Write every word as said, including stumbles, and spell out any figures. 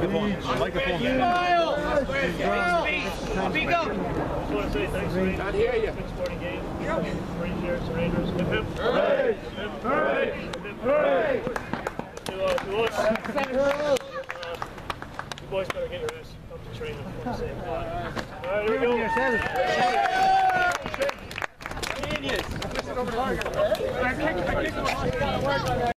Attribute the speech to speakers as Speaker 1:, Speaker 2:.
Speaker 1: Microphone. Microphone.
Speaker 2: Smile! Speak up!
Speaker 3: I just want to say thanks for
Speaker 2: Can't hear you.
Speaker 3: good sporting game. Three shares to Rangers. Hip hip.
Speaker 2: Hooray!
Speaker 3: Hooray! Hooray! To, uh, to us, uh, you boys better get your ass up to training at the same time. All right, here we go.
Speaker 2: Genius!